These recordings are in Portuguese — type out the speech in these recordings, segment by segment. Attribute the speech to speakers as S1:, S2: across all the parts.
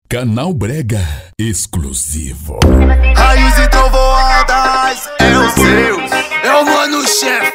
S1: Canal Brega exclusivo.
S2: Raiz e trovoadas, é o seu, é o mano chefe.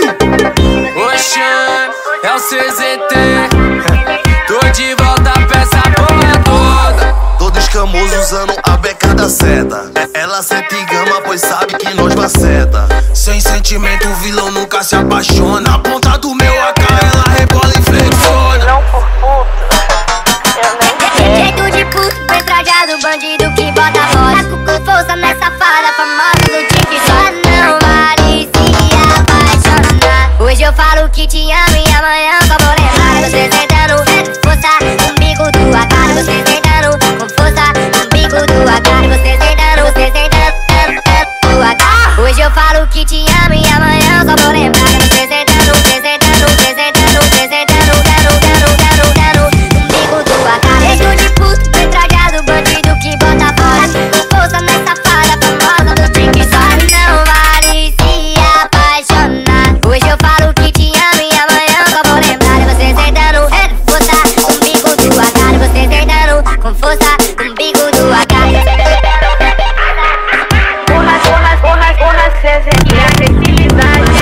S3: Oxan, é o CZT. Tô de volta pra essa porra toda.
S2: Todo escamoso usando a beca da seta. Ela sente gama, pois sabe que nós maceta. Sem sentimento, o vilão nunca se apaixona. A ponta do meu AK, ela rebola e flexiona.
S4: Não por puto, eu nem jeito de puto, bem trajado, bandido que bota a voz. Taco com força nessa safada, famosa do tique. Só não vale se apaixonar. Hoje eu falo que te amo e amanhã só vou lembrar. Você sentando com força no bico do AK. Você sentando com força no bico do AK. Você sentando do AK. Hoje eu falo que te amo e amanhã só vou lembrar. Você sentando no bico do AK. Jeito de puto, bem trajado, bandido que bota fora. Com força nessa safada, famosa do tique. Só não vale se apaixonar. Hoje eu falo que te amo e amanhã só vou lembrar. Você sentando com força no bico do AK. Você sentando com força no bico do AK. Porra, César, que acessibilidade.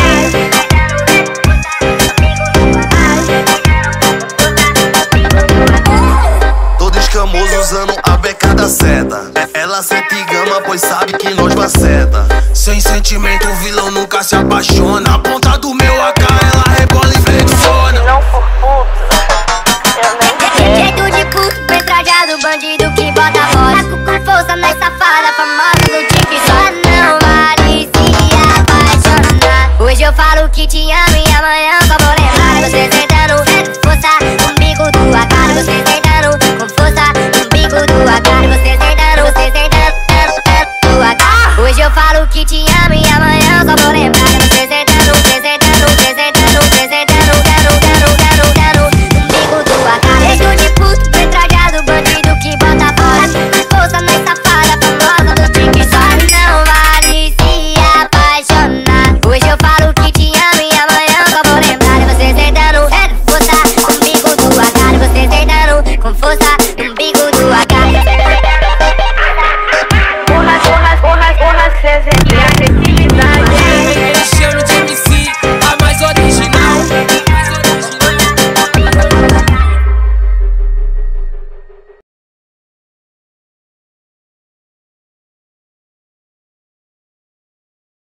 S2: Todo escamoso usando a beca da seta. Ela sente gama, pois sabe que nós maceta. Sem sentimento, o vilão nunca se apaixona. A ponta do meu AK, ela rebola e flexiona.
S4: Não por puto, eu nem jeito de puto, bem trajado, bandido que bota a voz. Taco com força nessa safada, famosa do tique. Só não vale se apaixonar. Hoje eu falo que te amo e amanhã só vou lembrar. Você sentando com força no bico do AK. Você sentando com força no bico do AK.